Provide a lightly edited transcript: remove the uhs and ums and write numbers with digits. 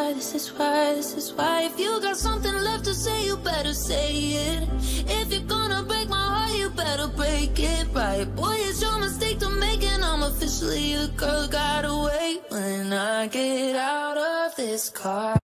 why, this is why, this is why. If you got something left to say, you better say it. If you're gonna break my heart, you better break it right. Boy, it's your mistake to make, and I'm officially a girl. Gotta wait when I get out of this car.